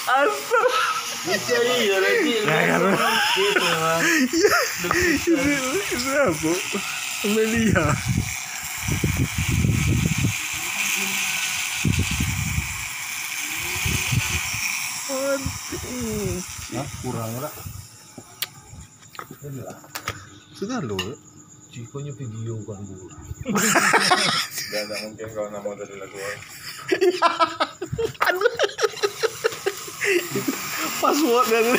Asal. Bisa iya lagi. Gitu memang. Itu apa? Amelia. Hah, kurang lah. Sudah lo. Cikonya video kan bu. Tidak mungkin kalau nama dari lagu. Password dari.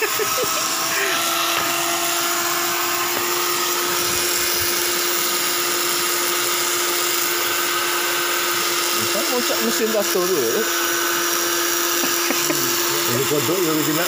Kan mau cek mesin dato dulu. Ini kodok ya begini.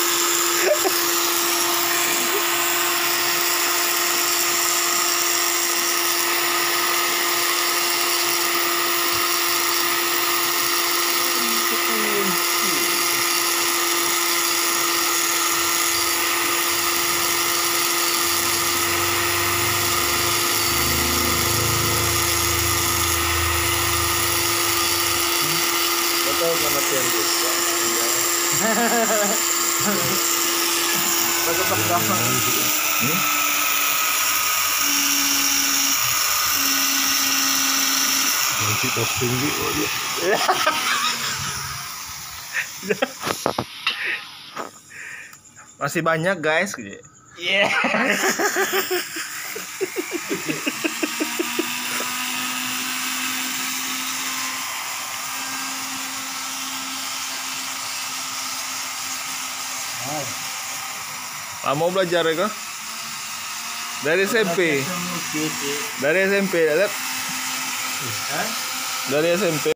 Betul nama Tianjin. Pakai pertama. Nanti posting di. Masih banyak guys. Yeah. Mau belajar ya kok? Dari SMP. Dari SMP, lihat. Dari SMP.